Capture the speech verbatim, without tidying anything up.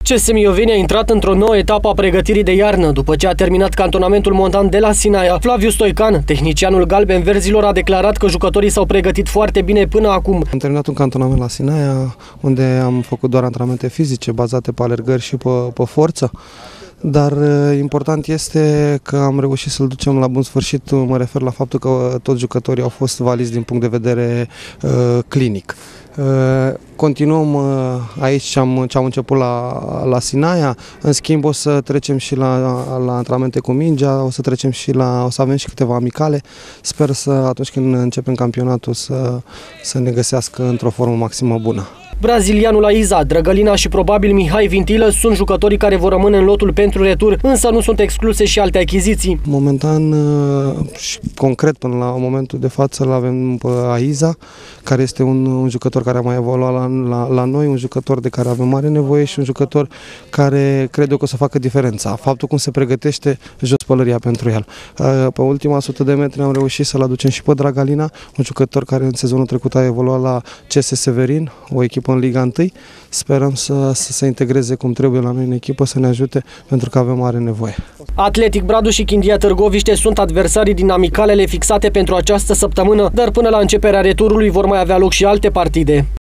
C S Mioveni a intrat într-o nouă etapă a pregătirii de iarnă. După ce a terminat cantonamentul montan de la Sinaia, Flaviu Stoican, tehnicianul galben-verzilor, a declarat că jucătorii s-au pregătit foarte bine până acum. Am terminat un cantonament la Sinaia, unde am făcut doar antrenamente fizice, bazate pe alergări și pe, pe forță. Dar important este că am reușit să-l ducem la bun sfârșit. Mă refer la faptul că toți jucătorii au fost valizi din punct de vedere uh, clinic. Uh, continuăm uh, aici ce am, ce am început la, la Sinaia. În schimb o să trecem și la, la antrenamente cu mingea, o să trecem și la, o să avem și câteva amicale. Sper să atunci când începem campionatul să, să ne găsească într-o formă maximă bună. Brazilianul Aiza, Drăgălina și probabil Mihai Vintilă sunt jucătorii care vor rămâne în lotul pentru retur, însă nu sunt excluse și alte achiziții. Momentan și concret până la momentul de față îl avem pe Aiza, care este un, un jucător care a mai evoluat la, la, la noi, un jucător de care avem mare nevoie și un jucător care cred eu că o să facă diferența. Faptul cum se pregătește, jos pălăria pentru el. Pe ultima sută de metri am reușit să-l aducem și pe Drăgălina, un jucător care în sezonul trecut a evoluat la C S Severin, o echipă în Liga unu. Sperăm să, să se integreze cum trebuie la noi în echipă, să ne ajute, pentru că avem mare nevoie. Atletic Bradu și Chindia Târgoviște sunt adversarii din amicalele fixate pentru această săptămână, dar până la începerea returului vor mai avea loc și alte partide.